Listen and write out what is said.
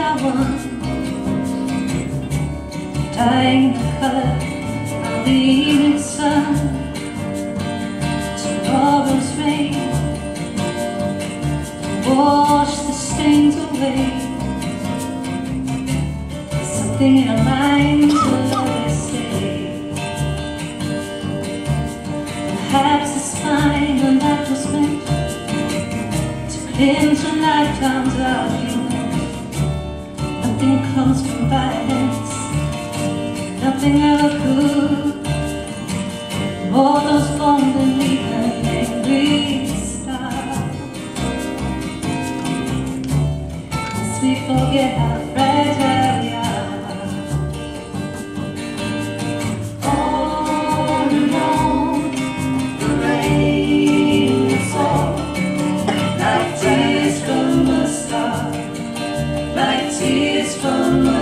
one, dying the color of the evening sun. Tomorrow's rain wash the stains away. There's something in our minds will always stay. Perhaps it's fine when that was meant to cleanse a lifetime's argument. Nothing comes from violence, nothing ever could. All those bones that leave an angry star. As we forget how fragile we are. On and on, the rain falls like tears from a star, like tears from a